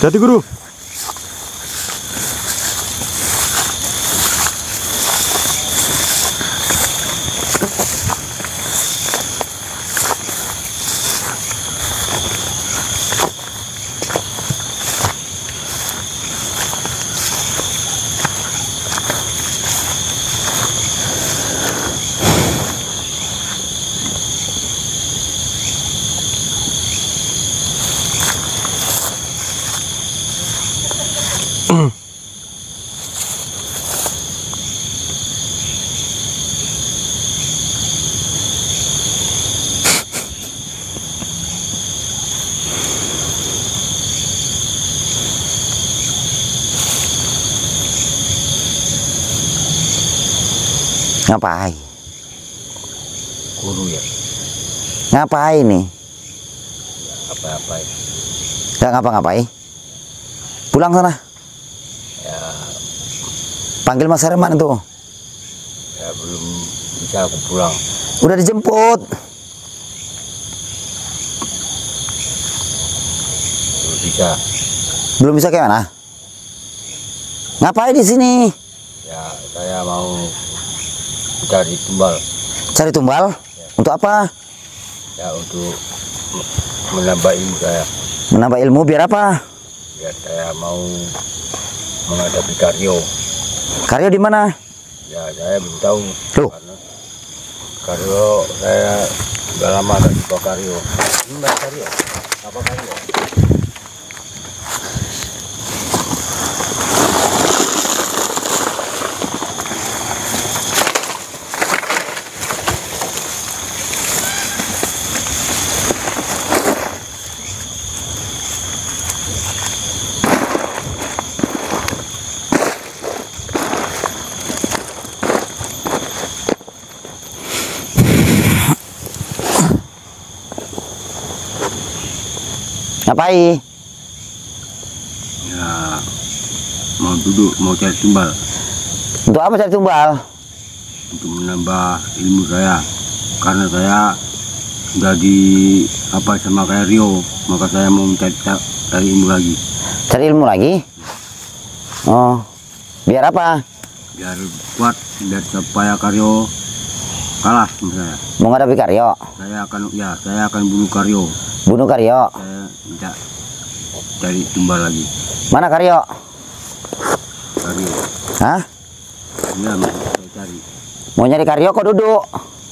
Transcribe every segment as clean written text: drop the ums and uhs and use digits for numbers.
Hati guru. Ngapain? Guru ya. Ngapain nih? Apa-apa ya. Gak ngapa-ngapain. Pulang sana. Ya, Panggil Mas Herman tuh. ya belum bisa aku pulang. Udah dijemput. Belum bisa. Belum bisa kayak mana? Ngapain di sini? Ya, saya mau cari tumbal. Cari tumbal? Untuk apa? Ya, untuk menambah ilmu saya. Menambah ilmu biar apa? Ya, saya mau menghadapi Karyo. Karyo di mana? Ya, saya belum tahu. Tuh. Karena Karyo saya udah lama gak jumpa Karyo. Ini Mas Karyo. Apa Karyo? Ngapain? Ya, mau duduk, mau cari tumbal. Untuk apa cari tumbal? Untuk menambah ilmu saya, karena saya sudah di apa sama kayak Rio, maka saya mau cari ilmu lagi Cari ilmu lagi? Oh, biar apa? biar kuat, biar supaya Karyo kalah sama saya. Mau ngadapi Karyo? Saya akan bunuh Karyo. Bunuh Karyo? Saya minta cari tumbal lagi. Mana Karyo? Karyo, Hah? ya mau saya cari. Mau nyari Karyo kok duduk?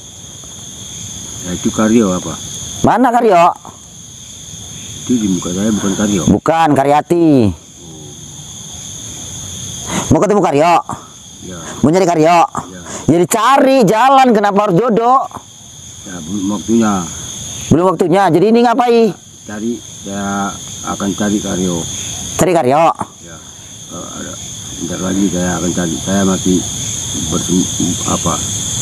Ya itu Karyo apa? Mana Karyo? Itu di muka saya bukan Karyo. Bukan, Karyati. Mau ketemu Karyo? Ya, Mau nyari Karyo? ya, Jadi cari jalan, kenapa harus jodoh? ya belum waktunya. Belum waktunya, jadi ini ngapain? Saya akan cari Karyo. Cari Karyo? Ya, kalau ada bentar lagi saya akan cari. Saya masih apa?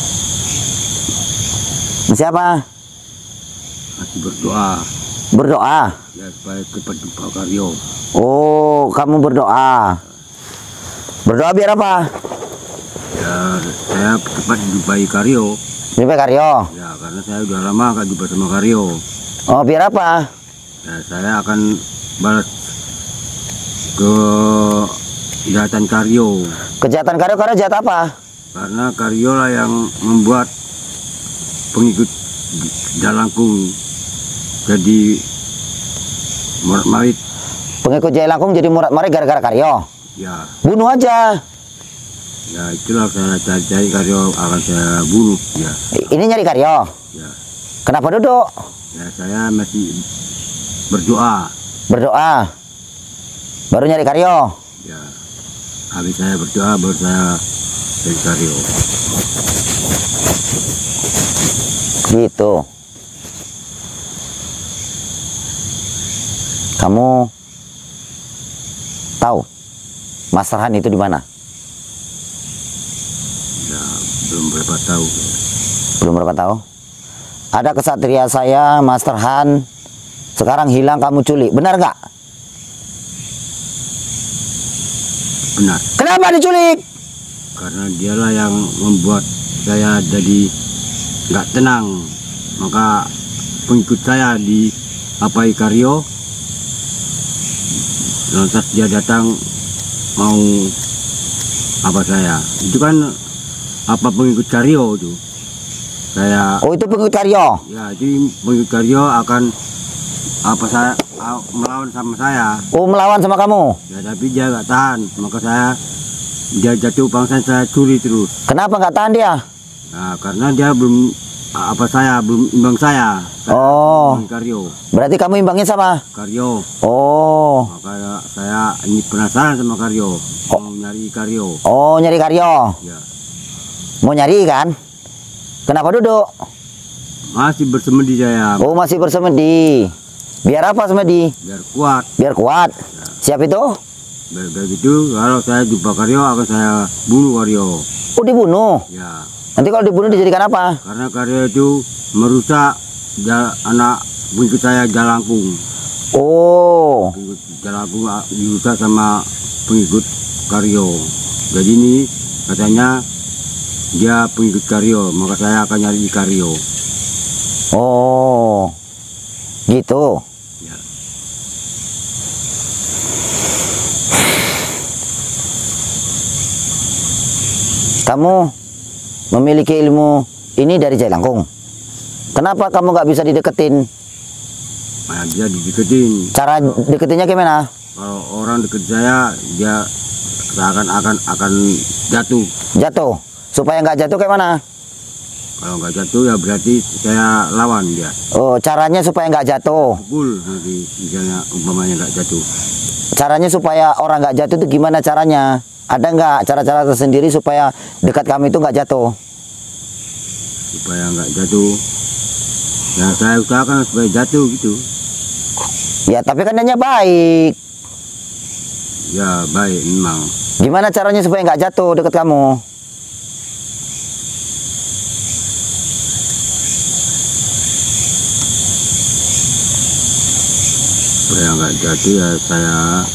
Siapa? Masih berdoa Berdoa? ya supaya cepat jumpa Karyo. Oh, kamu berdoa. Berdoa biar apa? Ya, saya cepat jumpai Karyo. Jumpa Karyo? Ya, karena saya udah lama gak jumpa sama Karyo. Oh, biar apa? Ya, saya akan balas ke kejahatan Karyo. Kejahatan Karyo, Karyo jahat apa? Karena Karyo lah yang membuat pengikut Jalangkung jadi murid-murid. Pengikut Jaya Langkung jadi murid-murid gara-gara Karyo? Ya, Bunuh aja. ya itulah saya cari Karyo akan saya bunuh. Ya, Ini nyari Karyo. ya, Kenapa duduk? ya saya masih berdoa. Berdoa. Baru nyari Karyo. Ya, habis saya berdoa baru saya cari Karyo. Gitu. Kamu tahu Mas Farhan itu di mana? Ya, belum berapa tahu. Belum berapa tahu. Ada kesatria saya, Mas Farhan, sekarang hilang, kamu culik. Benar nggak? Benar, Kenapa diculik? karena dialah yang membuat saya jadi nggak tenang. Maka pengikut saya di Apai Karyo lantas dia datang mau apa saya. Itu kan apa pengikut Karyo itu. Saya Oh, itu pengikut Karyo. ya jadi pengikut Karyo akan apa saya melawan sama saya. Oh, melawan sama kamu. Ya tapi dia nggak tahan, maka dia jatuh pangsa saya curi terus. Kenapa nggak tahan dia? Nah, karena dia belum belum imbang saya. Oh. Imbang Karyo. Berarti kamu imbangnya sama? Karyo. Oh. Maka saya ini penasaran sama Karyo. Mau nyari Karyo. Oh, nyari Karyo. Ya. Mau nyari kan? Kenapa duduk? Masih bersemedi saya. Oh, masih bersemedi. Biar apa semedi? Biar kuat. Biar kuat. Siap itu? Biar gitu, kalau saya jumpa Karyo akan saya bunuh Karyo. Oh, dibunuh. Ya. Nanti kalau dibunuh dijadikan apa? Karena Karyo itu merusak anak pengikut saya Jalangkung. Oh. Pengikut Jalangkung dirusak sama pengikut Karyo. Jadi ini katanya dia pengikut Karyo, maka saya akan nyari di Karyo. Oh. Gitu. Ya. Kamu memiliki ilmu ini dari Jalangkung. Kenapa kamu nggak bisa dideketin? Nah, dia dideketin. Cara deketinnya gimana? Kalau orang deket saya, dia akan jatuh. Jatuh. Supaya nggak jatuh kayak mana? Kalau nggak jatuh ya berarti saya lawan dia. Oh, caranya supaya nggak jatuh. Pukul nanti misalnya umpamanya nggak jatuh. Caranya supaya orang nggak jatuh itu gimana caranya? Ada nggak cara-cara tersendiri supaya dekat kami itu nggak jatuh? Supaya nggak jatuh. Ya saya usahakan supaya jatuh gitu. Ya, tapi kan dia baik. Ya baik memang. Gimana caranya supaya nggak jatuh dekat kamu? Supaya nggak jatuh ya saya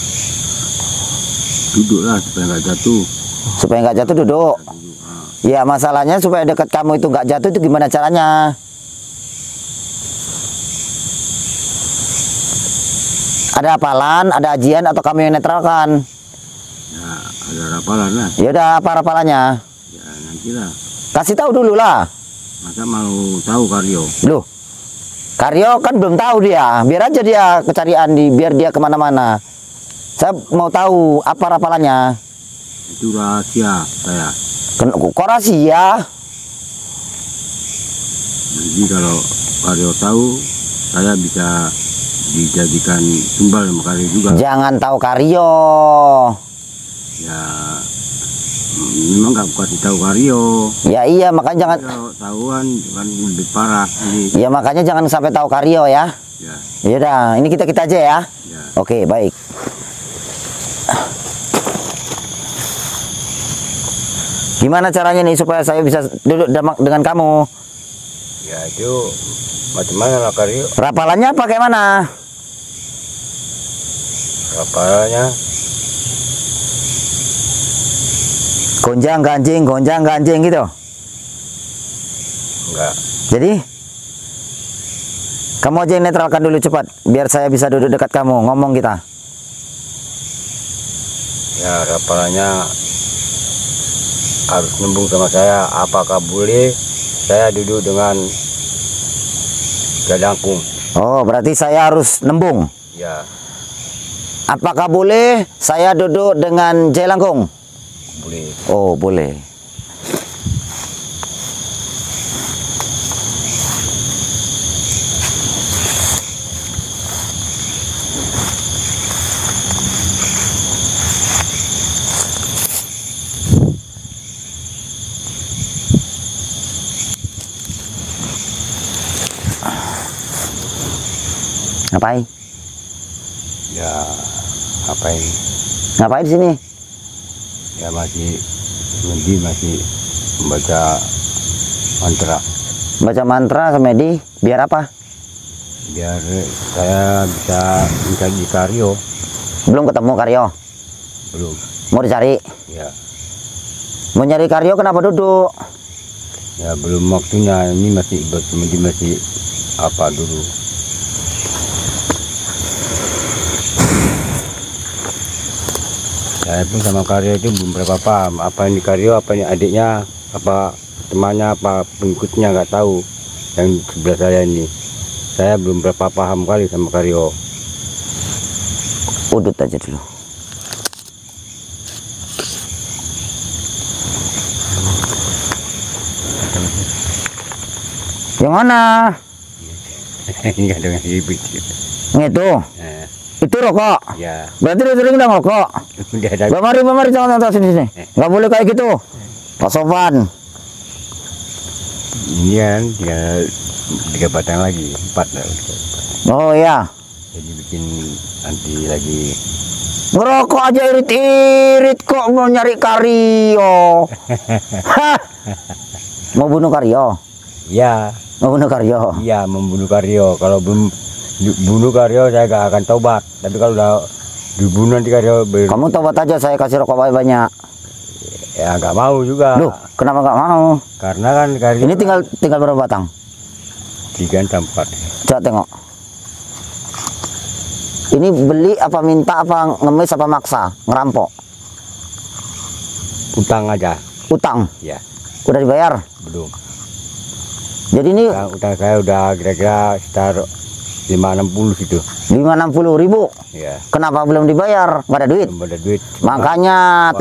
duduklah supaya nggak jatuh. Supaya nggak jatuh duduk. Ya, masalahnya supaya dekat kamu itu nggak jatuh itu gimana caranya? Ada hafalan, ada ajian, atau kamu yang netralkan? Ya ada rapalan lah. Ya udah, apa hafalannya? Ya nantilah. Kasih tahu dulu lah. Masa mau tahu Karyo? Loh, Karyo kan belum tahu dia. Biar aja dia kecarian biar dia kemana-mana. Saya mau tahu apa hafalannya. Itu rahasia saya. Kok rahasia? Jadi kalau Karyo tahu, saya bisa dijadikan tumbal sama Karyo juga. Jangan tahu Karyo. Ya memang nggak kasih tahu Karyo. Ya iya, makanya jangan. Kalau tahuan kan lebih parah ini. Ya makanya jangan sampai tahu Karyo ya. Ya, Ya udah, ini kita aja ya. ya. Oke, baik. Gimana caranya nih supaya saya bisa duduk dengan kamu? Ya itu macam-macam lah Karyo. Rapalannya apa kayak mana? Rapalnya Gonjang ganjing gitu. enggak. Jadi kamu aja yang netralkan dulu cepat, biar saya bisa duduk dekat kamu, ngomong kita. Ya rapalnya harus nembung sama saya. Apakah boleh saya duduk dengan Jalangkung? Oh, berarti saya harus nembung. Ya Apakah boleh saya duduk dengan Jalangkung? boleh. Oh, boleh. Ngapain? Ya ngapain? Ngapain di sini? Ya masih membaca mantra. Baca mantra semedi, biar apa? Biar saya bisa mencari Karyo. Belum ketemu Karyo? Belum. Mau dicari? Ya. Mau nyari Karyo kenapa duduk? Ya belum waktunya. Ini masih bersemedi, masih apa dulu. Saya pun sama Karyo itu belum berapa paham. Apa ini Karyo, apa ini adiknya, apa temannya, apa pengikutnya, nggak tahu. Yang sebelah saya ini, saya belum berapa paham kali sama Karyo. Udut aja dulu. Yang mana? Enggak dengan ibu. Itu. Itu rokok. Ya. Berarti lu sering udah ngerokok. Udah ada. Bamari jangan sini. Nggak boleh kayak gitu. Pak Sofan. Ini kan tinggal 3 batang lagi, 4 lah. Oh iya. Jadi bikin nanti lagi. Ngerokok aja irit-irit kok mau nyari Karyo. Hah. Mau bunuh Karyo? Ya. Mau bunuh Karyo? Iya, membunuh Karyo. Kalau belum bunuh Karyo saya gak akan tobat. Tapi kalau udah dibunuh nanti Karyo Kamu tobat aja, saya kasih rokok banyak. ya nggak mau juga. Loh, kenapa nggak mau? Karena kan Karyo Ini tinggal berapa batang? 3 sampai 4. Coba tengok. Ini beli apa minta apa ngemis apa maksa? Ngerampok? Utang aja. Utang? Ya, Udah dibayar? belum. Jadi ini Utang saya udah kira-kira sekitar 560 gitu. 560.000. Ya, Kenapa belum dibayar? Nggak ada duit. belum ada duit. Makanya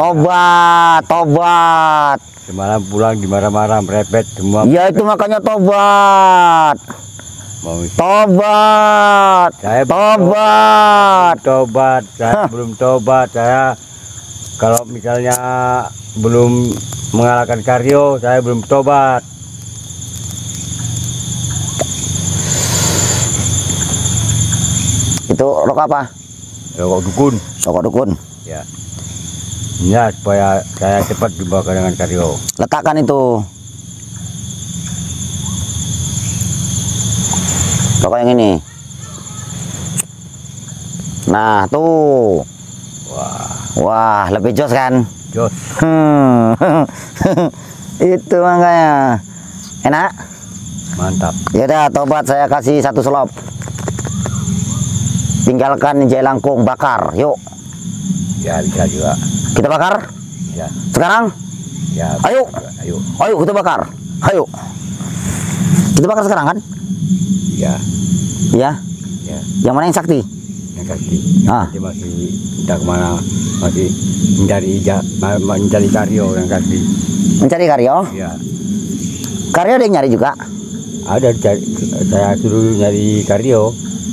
tobat. Semalam pulang dimarah-marah, merepet semua. Ya itu makanya tobat. Mau Tobat. Saya Tobat. saya belum tobat. Saya kalau misalnya belum mengalahkan Karyo, saya belum tobat. Itu rokok apa? Rokok dukun. Rokok dukun. Ya. Ya, supaya saya cepat dibawa dengan Karyo. Letakkan itu. Rokok yang ini. Nah, tuh. Wah, lebih jos kan? Jos. Itu makanya. Enak? Mantap. Yaudah, tobat saya kasih 1 selop. Tinggalkan jelangkung, bakar. Yuk. Ya, bisa juga. Kita bakar? Ya. Sekarang? Ya. Ayo. Ayo. Ayo kita bakar. Ayo. Kita bakar sekarang kan? Ya. Ya. Ya. Yang mana yang sakti? Yang kasih. Ah. Dia masih entah kemana, masih mencari Karyo yang kasih. Mencari Karyo? Ya. Karyo ada yang nyari juga? Ada saya suruh nyari Karyo.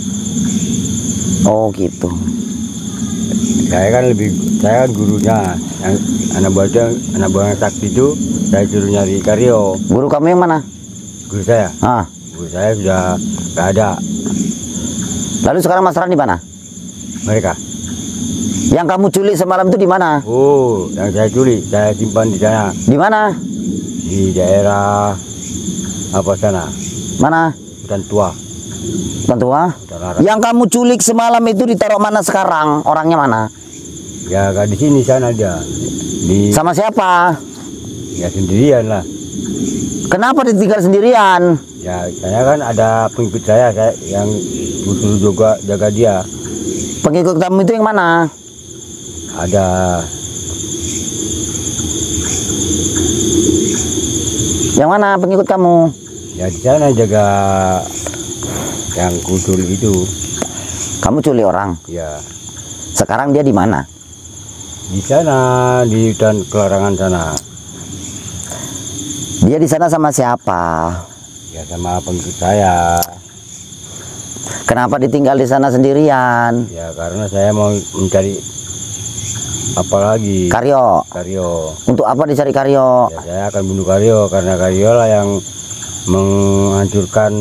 Oh gitu. Saya kan gurunya, yang anak buahnya sakti itu saya suruh nyari Karyo. Guru kamu yang mana? Guru saya. Ah. Guru saya sudah nggak ada. Lalu sekarang Mas Ran di mana? Mereka. Yang kamu culik semalam itu di mana? Oh, yang saya culik, saya simpan di sana. Di mana? Di daerah apa sana? Mana? Hutan tua. Tentua. Hutan Larat. Yang kamu culik semalam itu ditaruh mana sekarang? Orangnya mana? Ya, nggak di sini, sana dia. Di Sama siapa? ya sendirian lah. Kenapa ditinggal sendirian? Ya, saya kan ada pengikut saya yang suruh juga jaga dia. Pengikut kamu itu yang mana? Ada Yang mana pengikut kamu? ya di sana jaga yang kusul itu. Kamu culik orang. Ya, Sekarang dia di mana? di sana di hutan Kelarangan sana. Dia di sana sama siapa? Ya, sama pengikut saya. Kenapa ditinggal di sana sendirian? Ya, karena saya mau mencari apa lagi? Karyo. Karyo. Untuk apa dicari Karyo? Ya, saya akan bunuh Karyo karena Karyo lah yang menghancurkan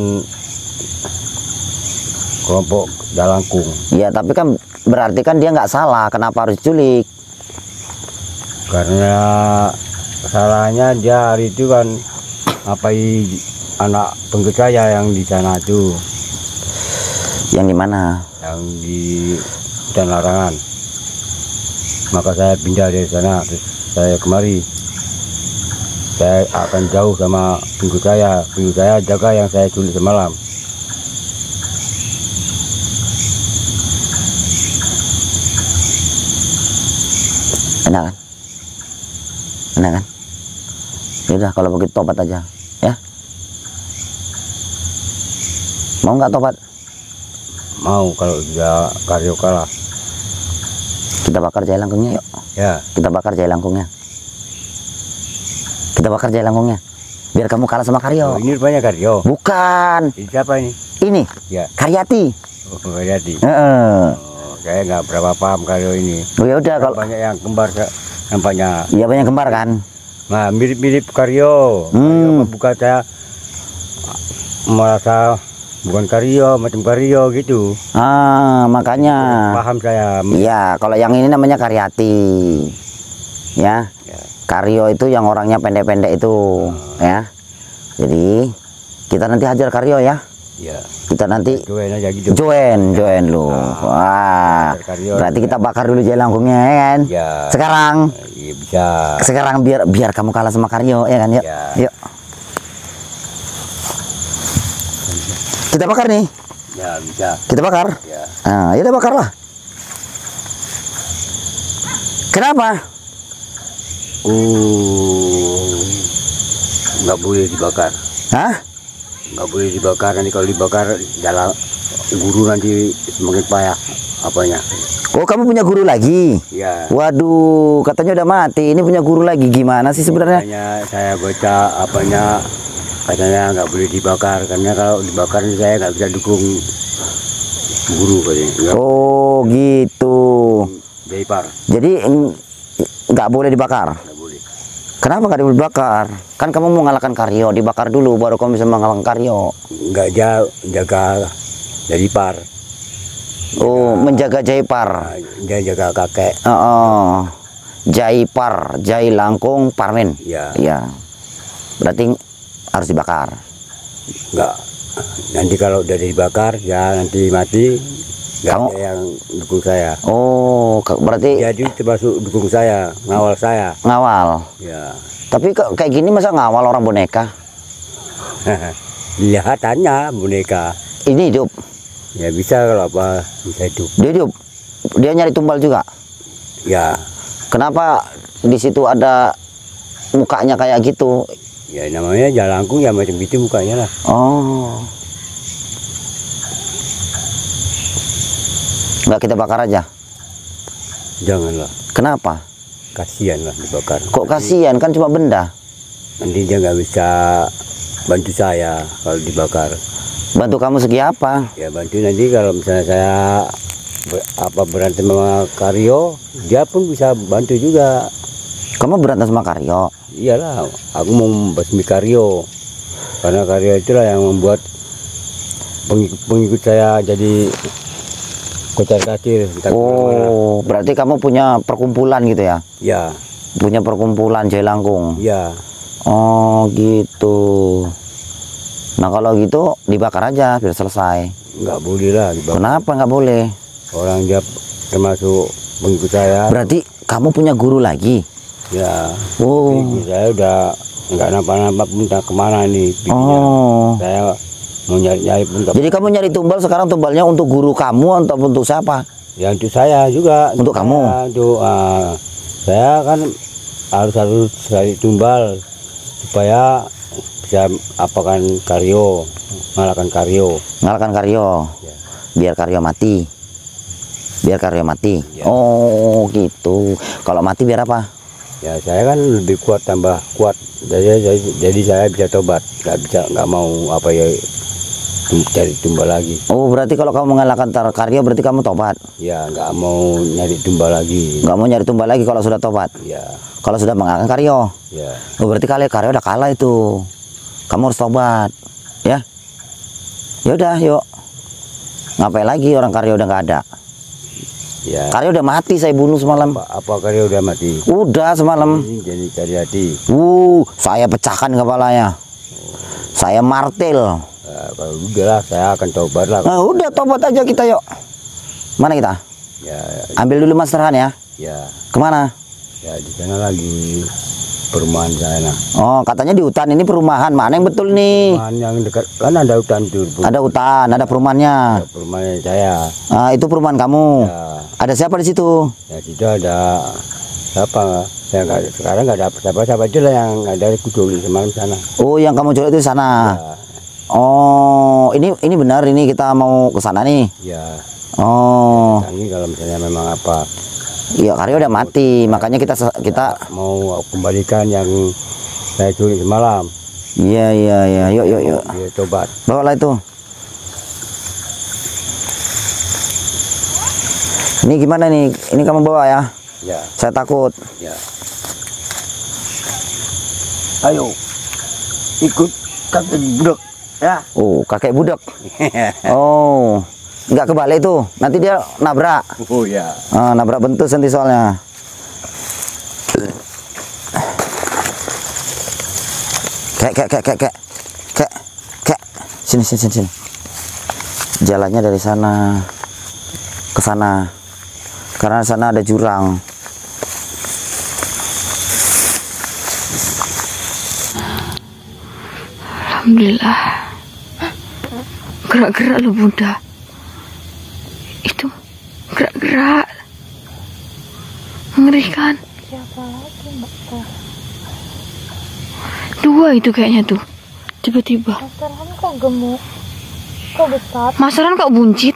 kelompok Jalangkung. Ya tapi kan berarti kan dia nggak salah. Kenapa harus diculik? Karena salahnya dia hari itu kan ngapai anak pengikut saya yang di sana itu, Yang di mana? yang di hutan Larangan. Maka saya pindah dari sana, terus saya kemari. Saya akan jauh sama pengikut saya jaga yang saya culik semalam. Enak kan? Enak kan? Yaudah kalau begitu tobat aja, ya. Mau nggak tobat? Mau kalau dia Karyo kalah. Kita bakar jahe langkungnya yuk. Ya. Kita bakar jahe langkungnya. Kita bakar jahe langkungnya. Biar kamu kalah sama Karyo. Oh, ini rupanya Karyo. Bukan. Ini siapa ini? Ini. Ya. Karyati. Oh, Karyati. Heeh. Oh, saya nggak berapa paham Karyo ini. Oh, ya udah kalau Banyak yang kembar nampaknya. iya banyak kembar kan. Nah, mirip-mirip Karyo. Karyo bukan saya merasa bukan Karyo, macam Karyo gitu. Makanya. Paham saya. Iya, kalau yang ini namanya Karyati. Ya. Ya. Karyo itu yang orangnya pendek-pendek itu, ya. Jadi kita nanti hajar Karyo ya. Ya. Kita nanti Join aja gitu. join lu. Wah. Karyo. Berarti kita bakar dulu jahe langkungnya ya kan? Ya. Sekarang. Iya, bisa. Sekarang biar kamu kalah sama Karyo ya kan? Yuk. Ya. Yuk. Kita bakar nih. Ya, bisa. Kita bakar. Ya. Nah, ya udah bakarlah. Kenapa? Nggak boleh dibakar. Hah? Nggak boleh dibakar, nanti kalau dibakar jalan guru nanti semakin payah apanya. Oh, kamu punya guru lagi? Ya. Waduh, katanya udah mati. Ini punya guru lagi. Gimana sih sebenarnya? Makanya saya baca apanya, katanya nggak boleh dibakar, karena kalau dibakar saya nggak bisa dukung guru katanya. Oh, gitu. Jaipar. Jadi nggak boleh dibakar. Nggak boleh. Kenapa nggak boleh dibakar? Kan kamu mau mengalahkan Karyo, dibakar dulu baru kamu bisa mengalahkan Karyo. Nggak jaga Jaipar. Oh, menjaga Jaipar. Dia jaga kakek. Jaipar, Jai Langkung, Parmen. Ya. Iya. Berarti harus dibakar. Nggak. Nanti kalau udah dibakar ya nanti mati. Nggak Kamu- ada yang dukung saya. Oh, berarti Jadi termasuk dukung saya, ngawal saya. ngawal. Ya. Tapi kayak gini masa ngawal orang boneka? Lihatannya boneka. Ini hidup. Ya bisa kalau apa bisa hidup. Dia hidup. Dia nyari tumbal juga. Ya. Kenapa di situ ada mukanya kayak gitu? Ya namanya jalangkung ya macam gitu mukanya lah. Oh. Nggak kita bakar aja. Janganlah. Kenapa? Kasihan lah dibakar. Kok kasihan kan cuma benda. Nanti dia nggak bisa bantu saya kalau dibakar. Bantu kamu segi apa? Ya bantu nanti kalau misalnya saya berantem sama Karyo, dia pun bisa bantu juga. Kamu berantem sama Karyo. Iyalah, aku mau membasmi Karyo. Karena Karyo itulah yang membuat pengikut saya jadi kocar-kacir. entah kemana-mana. Oh, berarti kamu punya perkumpulan gitu ya? Ya, Punya perkumpulan Jai Langkung. ya. Oh, gitu. Nah, kalau gitu dibakar aja biar selesai. Nggak boleh lah dibakar. Kenapa nggak boleh? Orang dia termasuk pengikut saya. Berarti kamu punya guru lagi? Ya, Oh. pengikut saya udah nggak nampak-nampak pun entah kemana nih. pikinya. Oh. Saya mau nyari-nyari pun nggak. Jadi kamu nyari tumbal sekarang tumbalnya untuk guru kamu atau untuk siapa? Ya untuk saya juga. Untuk kamu? Saya, untuk saya kan harus cari tumbal supaya bisa apakan Karyo, ngalahkan Karyo. Ngalahkan Karyo. Ya. Biar Karyo mati. Biar Karyo mati. Ya. Oh, gitu. Kalau mati biar apa? Ya saya kan lebih kuat, tambah kuat. Jadi saya bisa tobat. Nggak mau apa ya cari tumbal lagi. Oh, berarti kalau kamu mengalahkan Karyo berarti kamu tobat. Ya nggak mau nyari tumbal lagi. Nggak mau nyari tumbal lagi kalau sudah tobat. Ya, Kalau sudah mengalahkan Karyo. ya. Oh, berarti Karyo udah kalah itu. Kamu harus tobat. Ya. Ya udah, yuk. Ngapain lagi orang Karyo udah nggak ada. Ya. Karyo udah mati, saya bunuh semalam. Apa Karyo udah mati? Udah semalam. Ini jadi cari hati. Saya pecahkan kepalanya. Saya martil. Ya, kalau udah lah, saya akan tobat lah. Nah, udah tobat aja kita yuk. Mana kita? Ya, Ambil dulu Mas Terhan ya. ya, Kemana? ya di sana lagi perumahan sana. Oh, katanya di hutan ini perumahan. Mana yang betul nih? Perumahan yang dekat kan ada hutan tuh. Ada hutan, ada perumahannya. Ada perumahan saya. Itu perumahan kamu. Ya, Ada siapa di situ? ya situ ada Siapa? Ya sekarang nggak ada siapa aja lah yang ada kucuri semalam sana. Oh, yang kamu culik itu di sana. Ya, Oh, ini benar, ini kita mau ke sana nih. ya. Oh, Ini kalau misalnya memang apa iya, Karyo udah mati, makanya kita mau kembalikan yang saya curi semalam. iya, yuk. Dia tobat. Bawalah itu. Ini gimana nih? Ini kamu bawa ya? Ya, Saya takut. ya. Ayo, ikut kakek budak. Ya. Oh, kakek budak. Oh, nggak kebalik tuh. Nanti dia nabrak. Oh ya. Nabrak bentus nanti soalnya. Kek. Sini. Jalannya dari sana ke sana. Karena sana ada jurang. Alhamdulillah. Gerak-gerak lo Bunda. Itu gerak-gerak. Mengerikan. Siapa lagi Mbak Teh? Dua itu kayaknya tuh. Tiba-tiba. Masaran kok gemuk? Kok besar? Masaran kok buncit?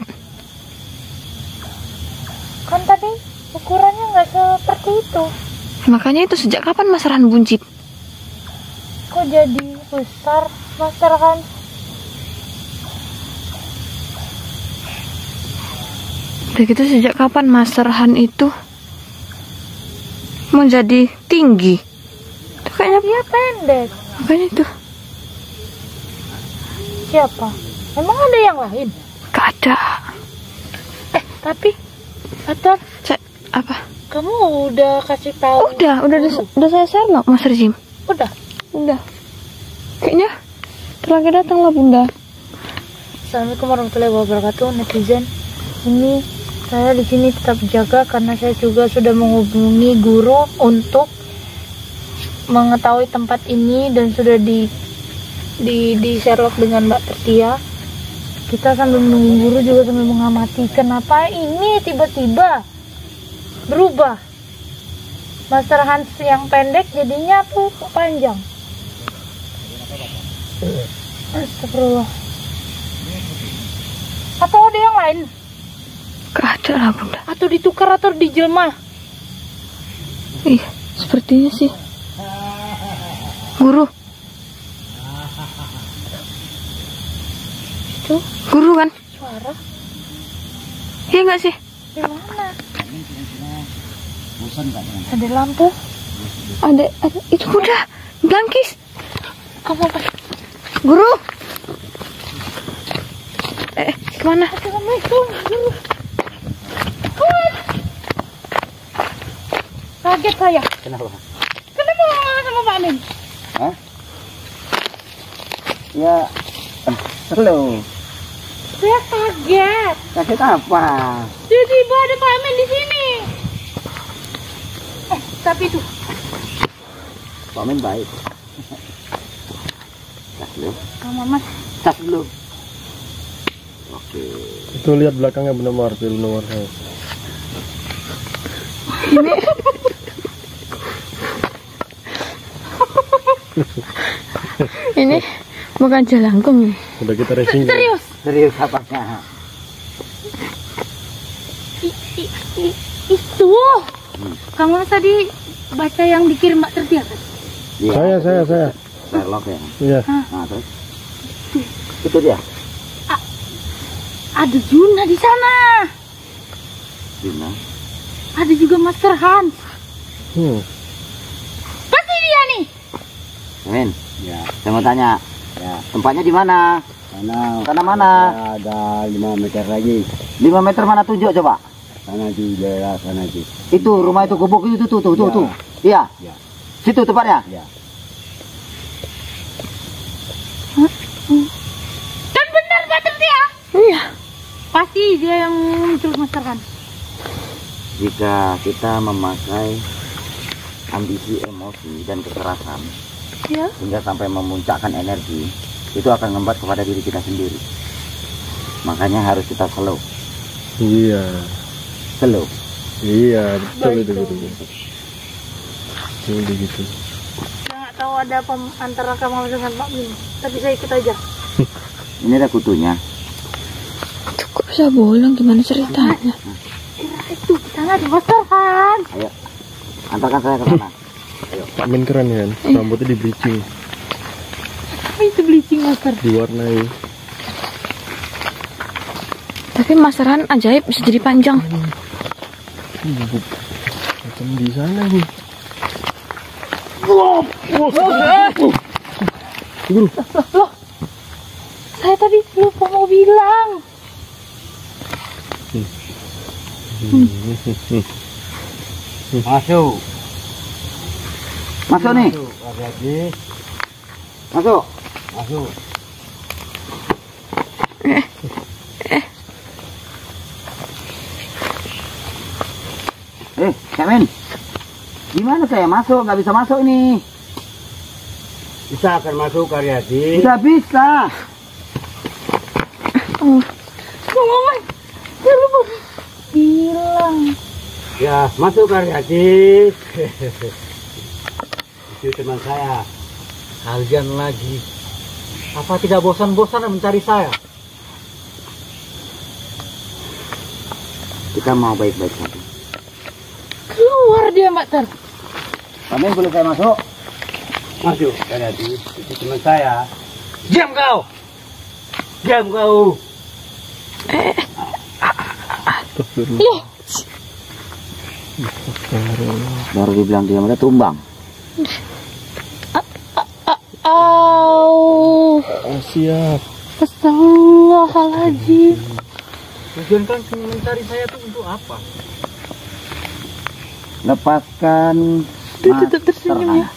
Kan tadi ukurannya nggak seperti itu. Makanya itu sejak kapan masaran buncit? Kok jadi besar masaran? Udah gitu sejak kapan Masterhan itu menjadi tinggi? Itu kayaknya Dia pendek. makanya itu Siapa? Emang ada yang lain? gak ada. Tapi Atar, Apa? kamu udah kasih tahu? Udah saya share no, Mas Rizim. Udah. Udah. Kayaknya terlagi datang lah Bunda. Assalamualaikum warahmatullahi wabarakatuh, netizen. Ini saya di sini tetap jaga karena saya juga sudah menghubungi guru untuk mengetahui tempat ini dan sudah di Sherlock dengan Mbak Tertia. Kita sambil menunggu guru juga sambil mengamati kenapa ini tiba-tiba berubah. Master Hans yang pendek jadinya tuh panjang. Astagfirullah. Atau ada yang lain? Gak ada lah Bunda. Atau ditukar atau dijelma? Iya, sepertinya sih. Guru. Itu Guru kan? suara Iya nggak sih? di mana? Ada lampu? Ada itu Bunda. Blankis. Kamu apa? Guru. Kemana? Assalamualaikum. Kaget saya. Kenapa? Kenapa sama Pak Amin? Hah? Ya, halo. Saya kaget. Kaget apa? Tiba-tiba ada Pak Amin di sini. Tapi itu Pak Min baik. Tas dulu. Mas. Tas dulu. Oke. Itu lihat belakangnya Bunda Mar, Bunda Mar. Ini bukan jelangkung nih. Udah kita racing. Serius apanya? Itu. Kamu tadi baca yang dikirim Mbak Tertia kan? Iya. Saya. Sherlock ya. Iya. Nah, terus? Itu dia. Ada Juna di sana. Gimana? Ada juga Master Hans. Pasti dia nih. Min, ya. Saya mau tanya. Ya. Tempatnya di mana? Sana mana? Ada 5 meter lagi. 5 meter mana tunjuk coba? Sana di daerah sana di. Itu rumah itu gubuk itu tuh. Iya. Iya. Situ tempatnya? Iya. Dan benar Mbak Tertia. Iya. Pasti dia yang muncul Master Hans. Jika kita memakai ambisi, emosi, dan kekerasan Ya. hingga sampai memuncakkan energi, itu akan ngembat kepada diri kita sendiri. Makanya harus kita slow. Iya. Slow. Iya, betul itu. Udah gitu. Saya nggak tahu ada apa antara Kang Mames dengan Pak Min. Tapi saya ikut aja. Ini ada kutunya. Kok bisa bolong? Gimana ceritanya? Itu sana dibesarkan. Ayo, antarkan saya ke sana. Pak Min keren ya, rambutnya di bleaching, Apa itu bleaching master? diwarnai. Tapi masaran ajaib bisa jadi panjang. Macam di sana nih. Loh, saya tadi lupa mau bilang. Masuk. Masuk nih, Hati-hati. masuk. Masuk. Kamen, gimana saya masuk? Nggak bisa masuk ini. Bisa akan masuk Karyadi. Tidak bisa. Kang Mames, saya lupa bilang. Ya, masuk Karyadi. Itu teman saya. Kalian lagi. Apa tidak bosan-bosan mencari saya? Kita mau baik-baik saja. Keluar dia, Master. Kamen, boleh saya masuk? Masuk Karyadi. Itu teman saya. Diam kau. Diam kau. Loh, Baru dibilang diam, ada tumbang. au. Siap. Astagfirullahaladzim. Tujuan kan mencari saya itu untuk apa? Lepaskan Dia tetap tersenyum ya.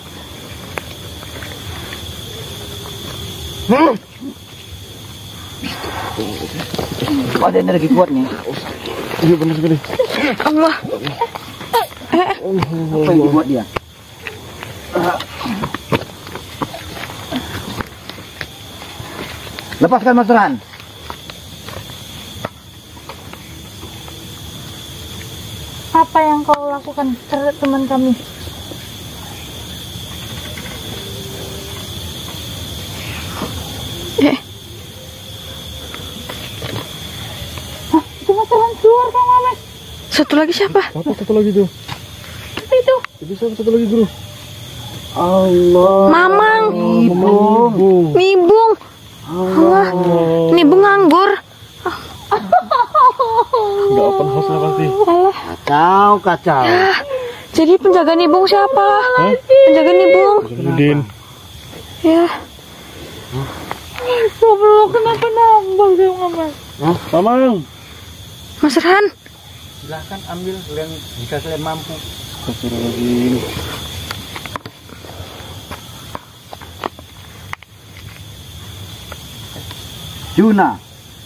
Oh, ada energi kuat nih. Iya benar sekali. Allah. Apa yang dibuat dia? Lepaskan Mas Tuhan. Apa yang kau lakukan terhadap teman kami? Itu masalah keluar, Kang Mames. Satu lagi siapa? Apa satu lagi tuh? Itu. Bisa satu lagi guru. Allah. Mamang. Bung. Nibung. Allah. Nibung nganggur. Nggak open house lah pasti. Kacau, kacau. Jadi penjaga Nibung siapa? Penjaga Nibung. Udin. Ya. Sebelum kenapa nambah, Kang Mames? Mamang. Mas Ran. Silahkan ambil yang jika kalian mampu. Astagfirullahaladzim. Juna,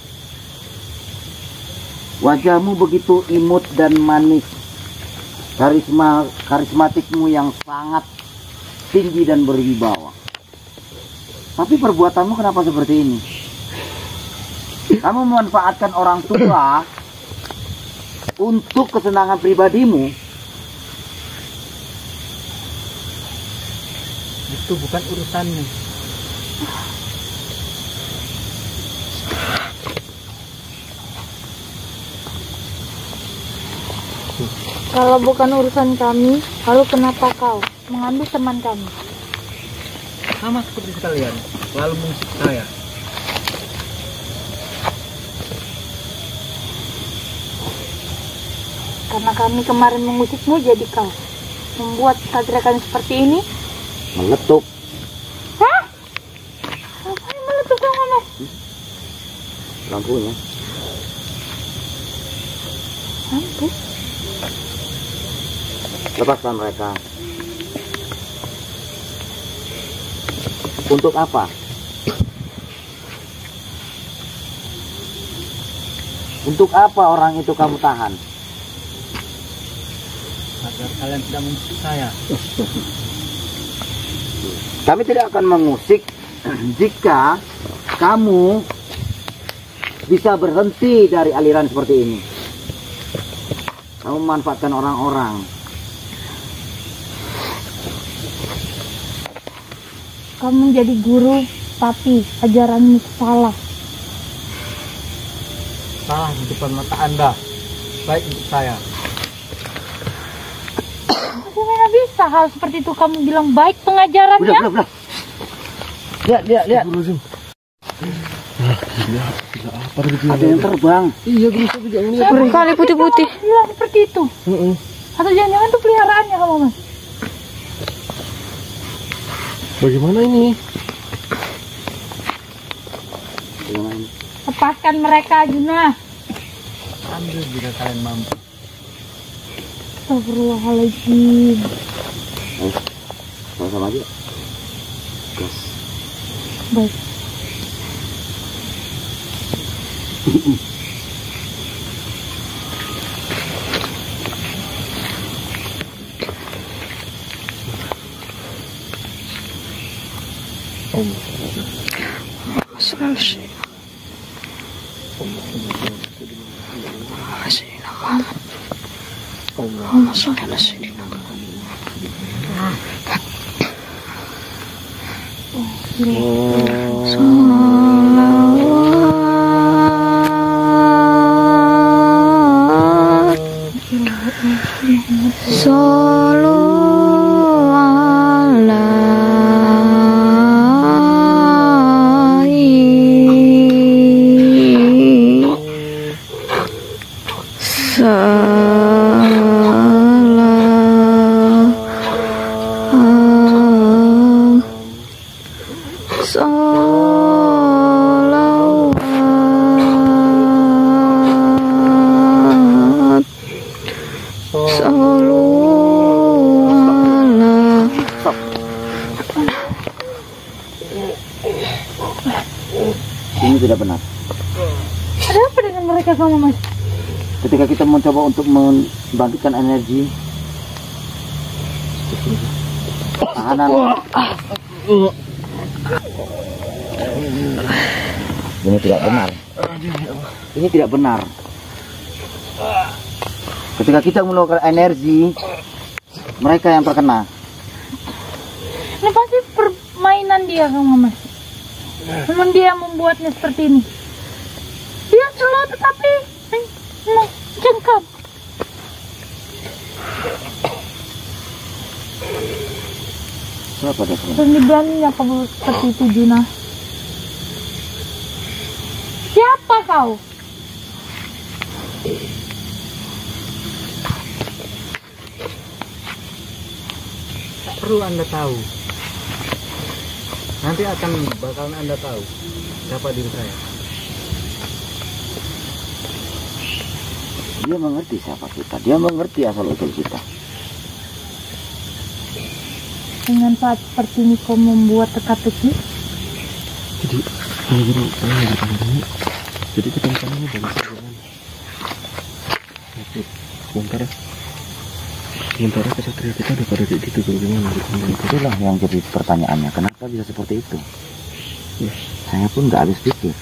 wajahmu begitu imut dan manis. Karismatikmu yang sangat tinggi dan berwibawa. Tapi perbuatanmu kenapa seperti ini? Kamu memanfaatkan orang tua untuk kesenangan pribadimu. Itu bukan urusanmu. Kalau bukan urusan kami, lalu kenapa kau mengambil teman kami? Sama seperti kalian, lalu mengusik saya. Karena kami kemarin mengusikmu, jadi kau membuat satria kami seperti ini. Meletup. Hah? Apa yang meletup, Kang Mames? Lampunya. Lampu? Lepaskan mereka. Untuk apa? Untuk apa orang itu kamu tahan? Agar kalian tidak mengusik saya. Kami tidak akan mengusik jika kamu bisa berhenti dari aliran seperti ini. Kamu memanfaatkan orang-orang. kamu jadi guru, tapi ajaranmu salah. Salah di depan mata Anda. Baik untuk saya. Bagaimana bisa hal seperti itu kamu bilang baik pengajarannya? Udah. Lihat. Ada yang terbang. Iya, Guru, saya juga ngeliat. Siapa Kali putih-putih. bilang seperti itu? Atau jangan-jangan itu peliharaannya kamu, Mas? Bagaimana ini? Lepaskan mereka, Juna. Ambil bila kalian mampu. Astagfirullahaladzim. Sama-sama aja. Baik. Allahumma sholli ala sayyidina Ini tidak benar. Ada apa dengan mereka kamu, Mas? Ketika kita mencoba untuk membangkitkan energi, tahanan ini tidak benar. Ini tidak benar. Ketika kita mengeluarkan energi, mereka yang terkena. Ini pasti permainan dia kamu, Mas. Memang dia membuatnya seperti ini. Dia slow tetapi jengkam. Siapa dia? Berani-beraninya kamu seperti itu, Juna. Siapa kau? Tak perlu Anda tahu. Nanti bakalan Anda tahu siapa diri saya. Dia mengerti siapa kita. Dia mengerti asal-usul kita. Dengan saat seperti ini kau membuat teka-teki. Jadi, Guru, saya lagi tanya. Jadi ketentuannya dari sebulan. Sementara kesatria kita udah pada kayak gitu, Guru, gimana? Itulah yang jadi pertanyaannya. Kenapa bisa seperti itu? Ya. Saya pun nggak habis pikir.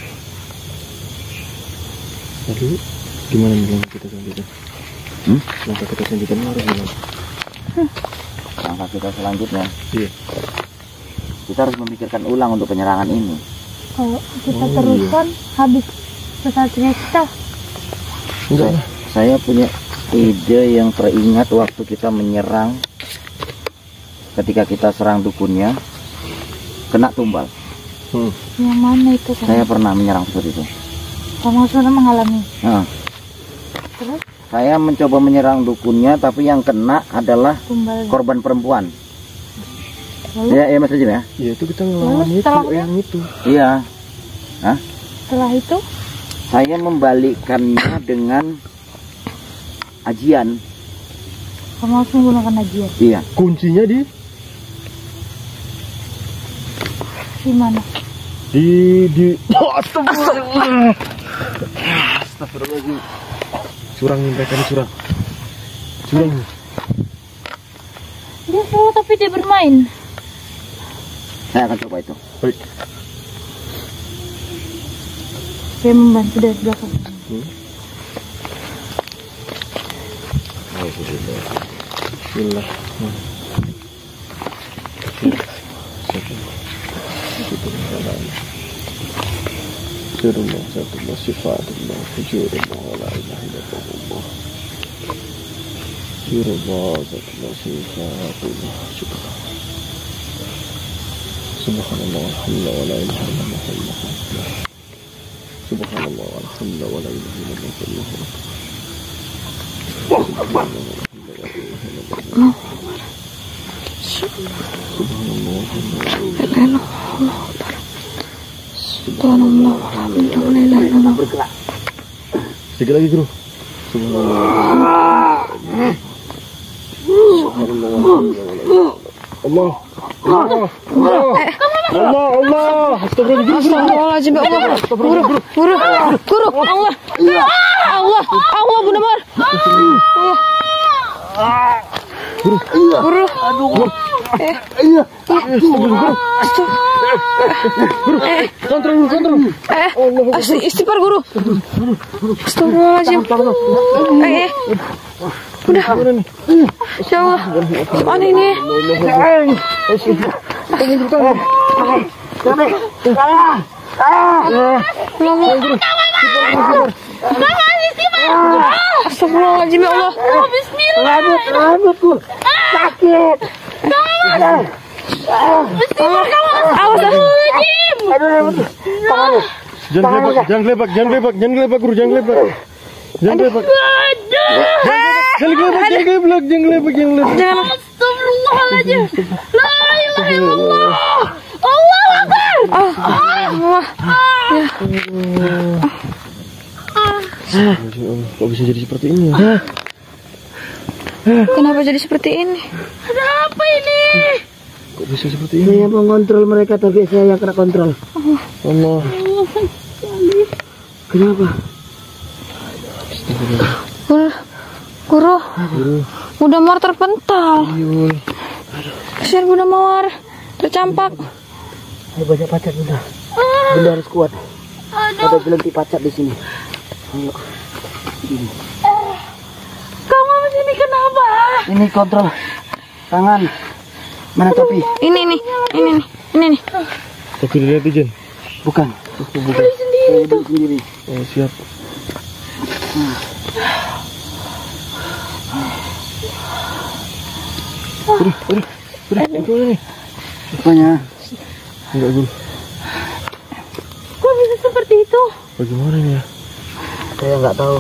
Lalu, gimana nih kita selanjutnya? Langkah kita selanjutnya harus gimana? Langkah kita selanjutnya, Iya. kita harus memikirkan ulang untuk penyerangan ini. Kalau kita teruskan, habis kesatria kita. Enggak lah. Saya punya ide yang teringat waktu kita menyerang. Ketika kita serang dukunnya, kena tumbal. Yang mana itu kan? Saya pernah menyerang seperti itu. Kamu sudah mengalami. Nah, Terus saya mencoba menyerang dukunnya, tapi yang kena adalah tumbal. korban perempuan. Lalu? Ya Mas Rajim ya. Ya itu kita ngelawan Lalu itu, setelahnya? yang itu. Iya. Hah? Setelah itu, Saya membalikkannya dengan ajian. kamu harus menggunakan ajian. Iya. Kuncinya di Mana? Astagfirullahaladzim. Curang nih mereka nih, curang. Curang. Dia slow tapi dia bermain. Saya akan coba itu. Baik. Saya membantu dari belakang. Bismillah. Sirullah, zatullah, sifatullah, wujudullah, wa la ilaha illallah. Sirullah, zatullah, sifatullah, wujudullah. Subhanallah, walhamdulillah, wa la ilaha illallah. Subhanallah, walhamdulillah, wa la ilaha illallah. Sedikit lagi, Guru. Subhanallah. Allah. Astagfirullahaladzim, ya Allah. Guru, Allah. Allah, Bunda Mar. Guru. Kontrol. Istighfar, Guru. Astagfirullahaladzim. Udah. Ya Allah. Gimana ini? Astagfirullahaladzim, ya Allah. Bismillah. Sakit. Jangan gelebak, Guru, jangan gelebak. Astagfirullahaladzim. La ilaha illallah. Allahu Akbar. Allah. Kok bisa jadi seperti ini ya? Kenapa jadi seperti ini? Ada apa ini? Kok bisa seperti ini? Saya mau ngontrol mereka, tapi saya yang kena kontrol. Allah. Kenapa? Guru. Bunda Mawar terpental. Kasihan Bunda Mawar tercampak. Saya banyak pacat, Bunda. Bunda harus kuat. Ada berhenti pacat di sini. Ayo. Kamu sini kenapa? Ini kontrol tangan. Mana topi? Ini nih. Topi dilihat, Jen. Bukan. Beli sendiri tuh. Sendiri. Oh, siap. Udah, itu ini. Rupanya. Enggak, Guru. Kok bisa seperti itu? Bagaimana ini ya? Saya nggak tahu.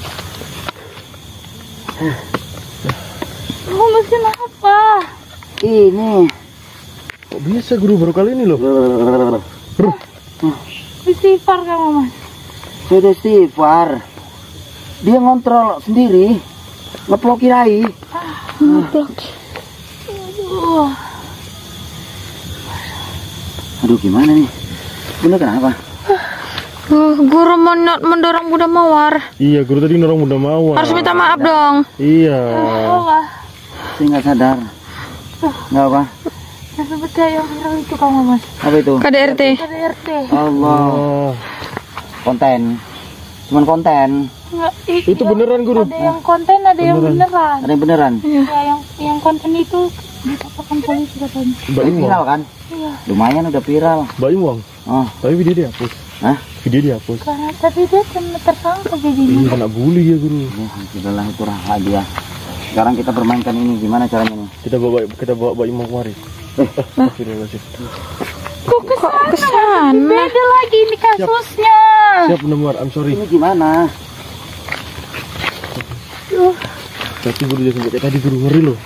Kamu mesin apa? Ini. Kok bisa, Guru? Baru kali ini loh. Istighfar kamu, Mas. Sudah istighfar. Dia ngontrol sendiri. Ngeploki rai. Aduh, gimana nih? Bunda kenapa? Guru mendorong Bunda Mawar. Iya, Guru tadi dorong Bunda Mawar. Harus minta maaf dong. Iya. Saya nggak sadar. Nggak apa? Saya percaya yang viral itu kamu, Mas. Apa itu? KDRT. KDRT. Allah. Konten. Cuman konten. Enggak, Itu beneran, Guru. Ada yang konten, ada yang beneran. Ada yang beneran. Ya, yang konten itu dikatakan polisi katanya. Mbak Im Viral Wang. kan? Iya. Lumayan udah viral. Mbak Im Wang. Oh, Tapi video dihapus. hah? Video dihapus. Karena tapi dia tersangka jadinya. Iya, kena bully ya, Guru. Ya, sudahlah, itu rahasia. Sekarang kita permainkan ini, gimana caranya nih? Kita bawa Mbak Im Wang kemari. Astagfirullahaladzim. Kok kesana? Beda lagi ini kasusnya. Siap, Bunda Mawar. I'm sorry. Ini gimana? Tapi Guru jangan sampai kayak tadi, Guru. Ngeri loh.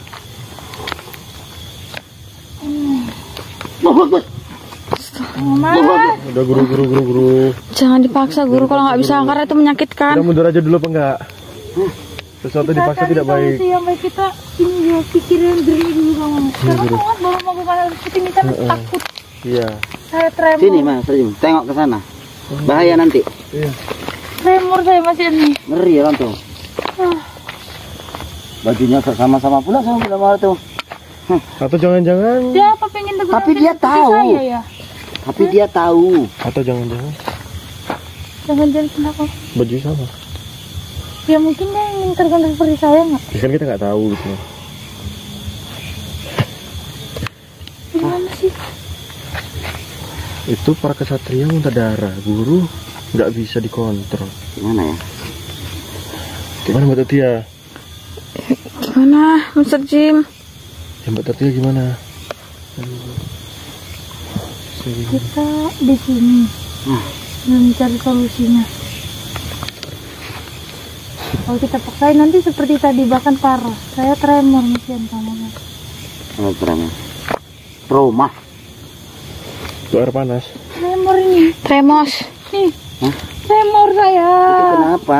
Udah, Guru. Jangan dipaksa, Guru. Kalau nggak bisa karena itu menyakitkan. Kita mundur aja dulu apa enggak? Sesuatu dipaksa tidak baik. Yang baik kita ini ya pikirin jernih dulu kamu. Karena kamu kan baru melakukan hal seperti ini kan takut. Iya. Saya tremor. Sini, Mas, tengok ke sana. Bahaya nanti. Iya. Tremor saya masih ini. Ngeri ya, tuh. Bajunya sama-sama pula sama Bunda Mawar tuh. Atau jangan-jangan. Dia apa pengen tegur? Tapi dia tahu. Saya, ya? Tapi dia tahu. Atau jangan-jangan. Jangan-jangan kenapa? Baju sama. Ya mungkin dia ingin tergantung seperti saya nggak? Ya kan kita nggak tahu gitu. Gimana sih? Itu para kesatria muntah darah, guru nggak bisa dikontrol. Gimana ya? Gimana Mbak Tatia? Gimana, Mr. Jim? Ya, Mbak Tatia gimana? Kita di sini mencari solusinya. Kalau kita paksain nanti seperti tadi, bahkan parah. Saya tremor mungkin kamu. Oh, tremor. Trauma. Itu air panas. Tremor ini. Tremos. Nih. Tremor saya. Itu kenapa?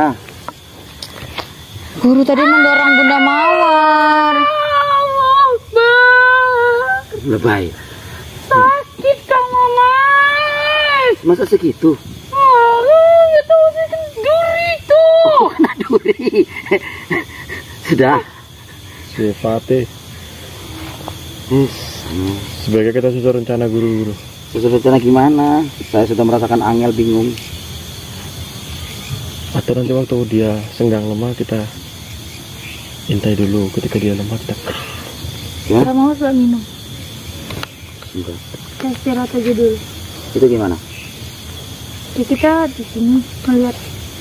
Guru tadi mendorong Bunda Mawar. Lebay. Sakit Kang Mamas. Masa segitu? Ya tahu sakit duri tuh. Oh, kena duri. Sudah. Si Fatih. Sebaiknya kita susun rencana guru-guru. Susun rencana gimana? Saya sudah merasakan angel, bingung. Atau nanti waktu dia senggang lemah kita intai dulu. Ketika dia lemah kita. Ya? Kang Mamas gak minum. Enggak. Kita istirahat aja dulu. Itu gimana? Ya, kita di sini melihat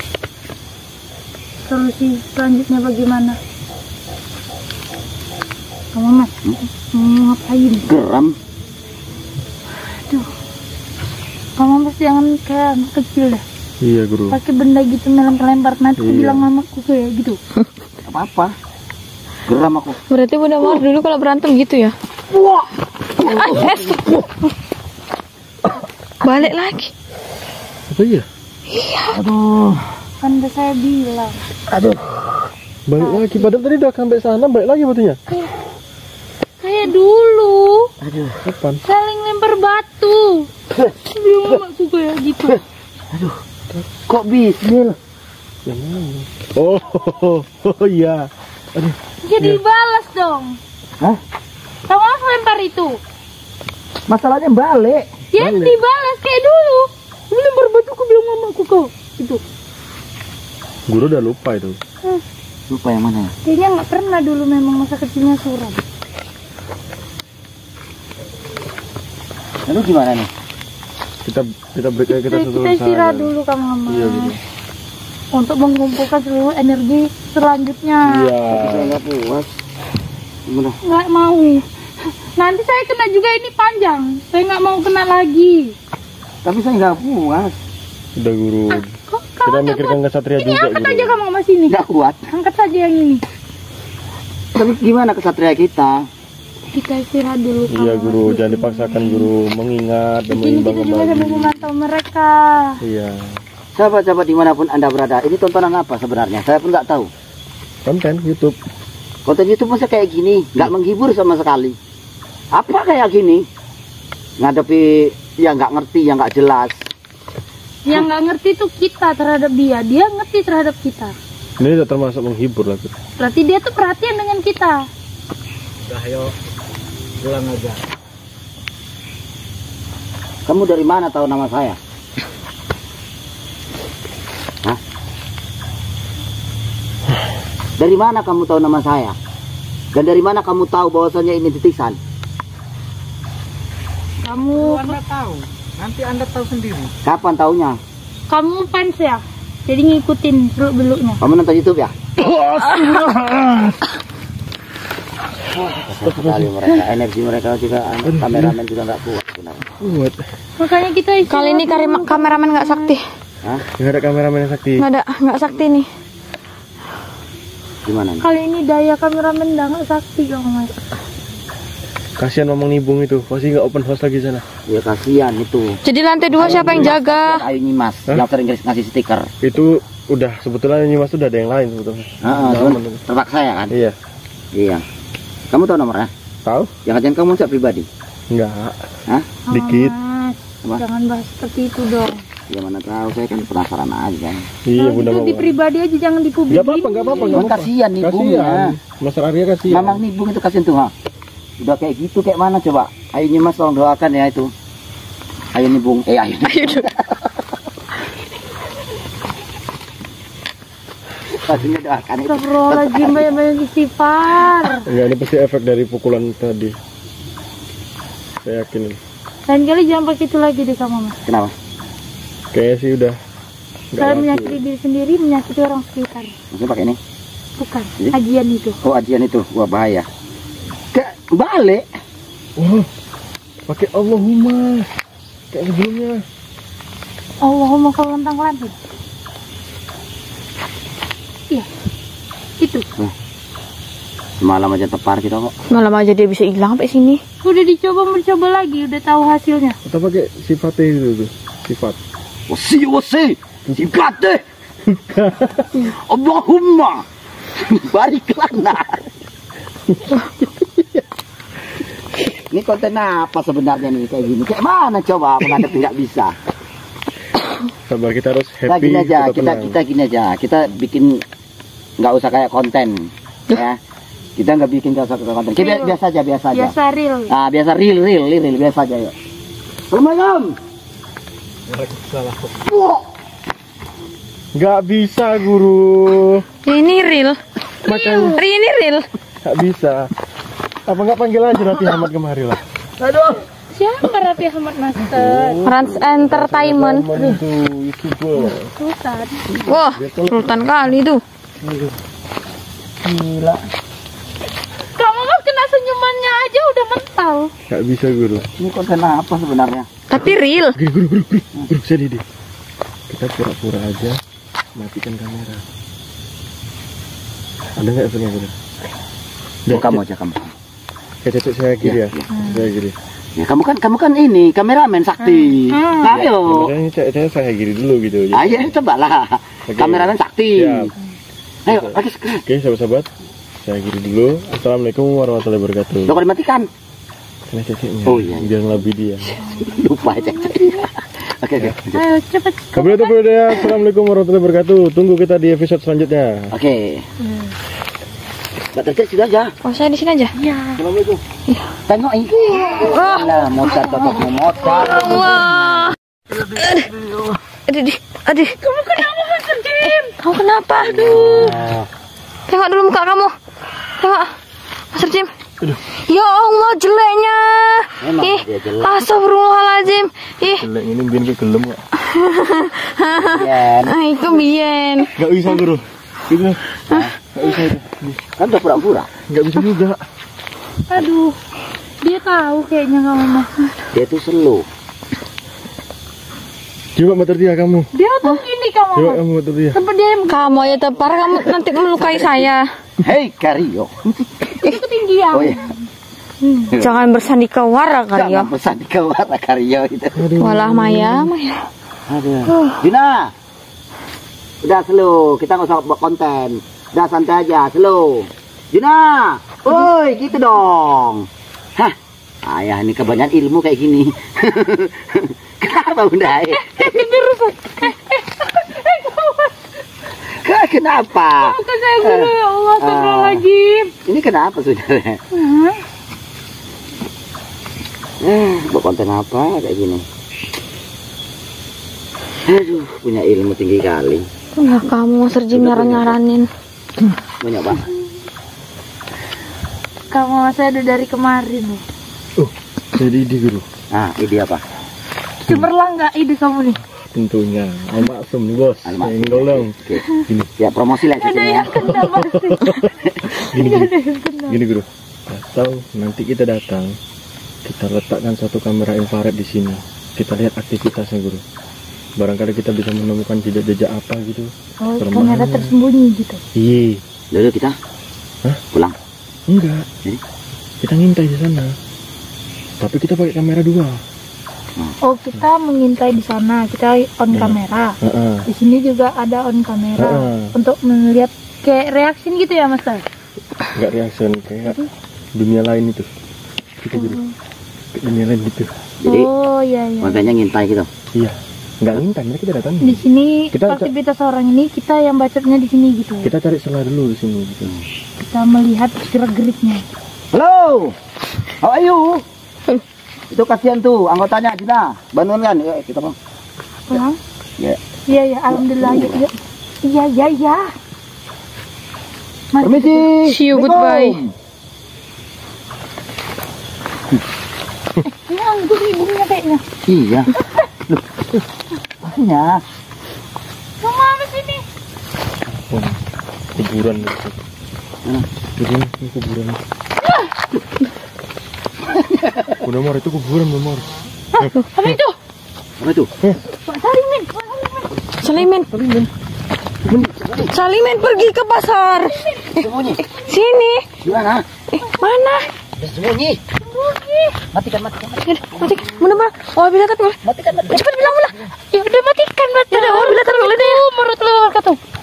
solusi selanjutnya bagaimana. Kang Mamas mau ngapain? Geram. Aduh, Kang Mamas jangan kayak anak kecil dah. Iya guru. Pakai benda gitu melempar-lempar, nanti aku Iya. bilang mamaku kayak gitu. Apa-apa. Geram aku. Berarti Bunda Mawar dulu kalau berantem gitu ya? Wah. Balik lagi. Apa iya? Aduh. Kan udah saya bilang. Aduh. Balik lagi. Padahal tadi udah sampai sana, balik lagi batunya. Kayak dulu Aduh. Kapan? saling lempar batu. Sebelum mamaku kayak gitu. Kok bismil? Yang mana? Oh iya. Aduh. Jadi balas dong. Hah? Kang Mamas lempar itu. Masalahnya balik. Ya Balik. dibalas kayak dulu. Lu lempar batu, aku bilang mamaku kau. Itu. Guru udah lupa itu. Lupa yang mana? Kayaknya nggak pernah dulu, memang masa kecilnya suram. Lalu gimana nih? Kita break aja, kita susun Kita istirahat rencana. dulu Kang Mamas. Iya guru. Untuk mengumpulkan seluruh energi selanjutnya. Iya. Saya nggak puas. Gimana? Nggak mau. Nanti saya kena juga, ini panjang. Saya nggak mau kena lagi. Tapi saya nggak puas. Udah guru. Kok Kita kamu mikirkan kesatria ini juga angkat guru. aja Kang Mamas ini. Nggak kuat. Angkat saja yang ini. Tapi gimana kesatria kita? Kita istirahat dulu Kang Iya Mamas. guru, jangan dipaksakan guru, mengingat dan Di sini mengimbang kita juga sambil kembali. memantau mereka. Iya. Sahabat-sahabat dimanapun Anda berada, ini tontonan apa sebenarnya? Saya pun nggak tahu. Konten YouTube. Konten YouTube masa kayak gini, nggak menghibur sama sekali. Apa kayak gini? Ngadepi yang nggak ngerti, yang nggak jelas. Yang nggak ngerti tuh kita terhadap dia. Dia ngerti terhadap kita. Ini udah termasuk menghibur lah. Guru. Berarti dia tuh perhatian dengan kita. Udah ayo pulang aja. Kamu dari mana tahu nama saya? Hah? Dari mana kamu tahu nama saya? Dan dari mana kamu tahu bahwasanya ini titisan? Kamu Anda tahu, nanti Anda tahu sendiri. Kapan taunya? kamu fans ya. Jadi ngikutin beluk-beluknya. Kamu nonton YouTube ya? Sekali mereka, energi mereka juga, kameramen juga nggak kuat sebenarnya. Kuat. Makanya kita Kali ini kameramen nggak sakti. Hah? Nggak ada kameramen yang sakti. Nggak sakti nih. Gimana nih? kali ini daya kameramen udah nggak sakti Kang Mas. Kasihan Mamang Nibung itu, pasti nggak open house lagi sana. Ya kasihan itu. Jadi lantai 2 siapa yang jaga? Ayu Nyimas, Hah? yang sering ngasih stiker. Itu udah sebetulnya ini mas udah ada yang lain sebetulnya. Cuman terpaksa ya kan? Iya. Iya. Kamu tahu nomornya? Tahu? Jangan-jangan kamu cek pribadi? Enggak. Hah? Dikit. Mas, Apa? jangan bahas seperti itu dong. Ya mana tahu, saya kan penasaran aja. Iya Kalau Bunda gitu di Mawar. pribadi aja, jangan di publik. Nggak apa-apa, nggak apa-apa, nggak Cuman apa-apa. kasihan nih bungnya. Kasihan. Mas Arya kasihan. Mamang Nibung itu kasihan tuh, ha. Udah kayak gitu kayak mana coba? Ayu Nyimas tolong doakan ya itu. Ayu Nibung, Ayu. Pastinya doakan itu. Astagfirullahaladzim, banyak-banyak istighfar. Enggak, ini pasti efek dari pukulan tadi. Saya yakin ini. Lain kali jangan pakai itu lagi deh kamu mas. Kenapa? Kayaknya sih udah. Selain menyakiti diri sendiri, menyakiti orang sekitar. Maksudnya pakai ini? Bukan, Jadi? ajian itu. Oh, ajian itu. Wah, bahaya. Balik. Wah, pakai Allahumma. Kayak sebelumnya. Allahumma kau lantang lantai. Iya, itu. Semalam aja tepar kita kok. Malam aja dia bisa hilang sampai sini. Udah dicoba mencoba lagi, udah tahu hasilnya. Kita pakai sifatnya itu tuh. Sifat. Wasi. Singkat deh. Allahumma. Barik lana. Ini konten apa sebenarnya nih kayak gini? Kayak mana coba menghadap tidak bisa? Sabar, kita harus Nah, happy. gini aja, tenang. kita gini aja. Kita bikin nggak usah kayak konten, ya. Kita nggak bikin kayak konten. Kita biasa aja. Biasa real. Ah, biasa real, biasa aja yuk. Assalamualaikum. Wah, Nggak bisa, Guru. Ini real. Makanya Ini real. nggak bisa. Apa nggak panggil aja Raffi Ahmad kemari lah. aduh. Siapa Raffi Ahmad Master? Rans Entertainment. Itu YouTuber. Sultan. Wah, sultan kali tuh. Gila. Kamu mah kena senyumannya aja udah mental. Nggak bisa, Guru. Ini konten apa sebenarnya? Tapi real. Guru, sini deh. Kita pura-pura aja matikan kamera. Ada nggak punya, Guru? Oh, kamu aja kamu. Cecek saya kiri ya. Saya kiri. Ya kamu kan ini kameramen sakti. Ayo. Makanya saya kiri dulu gitu. Ayo coba lah. Oke. Kameramen sakti. Siap. Ayo, lagi sekarang. Oke, sahabat-sahabat. Saya kiri dulu. Assalamualaikum warahmatullahi wabarakatuh. Lo kok dimatikan? Kena ceceknya. Oh, iya. Biar lebih dia. Lupa aja. Oke. Ayo cepet. Kabar ya. Assalamualaikum warahmatullahi wabarakatuh. Tunggu kita di episode selanjutnya. Oke. Mbak Tercek sudah aja. Oh, saya di sini aja. Ya. Assalamualaikum. Tengok ini. Lah, motor. Wah. Aduh. Kamu kenapa Master Jim? Kamu kenapa? Aduh. Tengok dulu muka kamu. Tengok. Master Jim. Ya Allah, jeleknya. Memang Ih, dia jelek. astagfirullahaladzim. Ih, Jelek ini bikin gelem nggak? Yen. itu biyen. Nggak bisa, Guru. Gitu. Nggak bisa itu. Kan udah pura-pura. Nggak bisa juga. Aduh. Dia tahu kayaknya kamu mah. Dia tuh slow. Coba Mbak Tertia kamu. Dia tuh gini kamu Coba mah. kamu Mbak Tertia. Tempat dia yang Kamu aja tepar, kamu nanti melukai saya. Hei, Karyo. ketinggian. Oh iya. Jangan bersandikawara kali ya. Jangan pesan di kawat Karyo itu. Walah Maya. Aduh. Dina. Udah slow, kita nggak usah buat konten. Udah santai aja, slow. Dina. Woi, gitu dong. Hah. Ayah ini kebanyakan ilmu kayak gini. Kenapa Bunda? Kenapa? Bukan saya guru ya Allah, astagfirullahaladzim. Ini kenapa saudara? Buat konten apa kayak gini? Aduh, punya ilmu tinggi kali. Lah kamu Master Jim nyaranin. Banyak banget. Kamu saya udah dari kemarin loh. Jadi ide, Guru. Ah, ide apa? Cemerlang nggak ide kamu nih? Tentunya. Al-Maksum nih, Bos. Al-Maksum. Enggol dong. Oke. Ya promosi lah Ada ceritanya. yang kena pasti. Gini, Guru. Atau nanti kita datang, kita letakkan satu kamera infrared di sini. Kita lihat aktivitasnya, Guru. Barangkali kita bisa menemukan jejak-jejak apa gitu. Oh, Permainan. ternyata tersembunyi gitu. Iya. Lalu kita Hah? pulang. Enggak. Jadi? Kita ngintai di sana. Tapi kita pakai kamera 2. Oh, kita mengintai di sana, kita on kamera. Heeh. Di sini juga ada on kamera Heeh. untuk melihat kayak reaksi gitu ya, Master. Enggak reaction kayak dunia lain itu. Gitu, Guru. Kayak dunia lain gitu. Jadi Oh, iya iya. kontennya ngintai gitu. Iya. Enggak ngintai, mereka kita datang. Di sini Kita- aktivitas orang ini kita yang bacotnya di sini gitu. Kita cari celah dulu di sini gitu. Kita melihat gerak-geriknya. Halo. How are you? Itu kasihan tuh anggotanya Dina. Bantuin kan? Ya, kita bang. Pulang? Ya. Iya ya, alhamdulillah. Iya iya iya. Iya. Mari. Permisi. See you, goodbye. Nganggur ibunya kayaknya. Iya. Loh. Banyak. Kemana sini? Kuburan itu. Ini kuburan. Bunda Mar, itu kuburan Bunda Mar. Apa itu? Apa itu? Pak Salimin. Salimin pergi ke pasar. Sembunyi. Sini. Di mana? Mana? Sembunyi. Matikan. Matikan. Mana? Oh, bila tak. Matikan. Cepat bilang. Ya udah matikan. Udah, oh, bila tak. Assalamualaikum warahmatullahi wabarakatuh.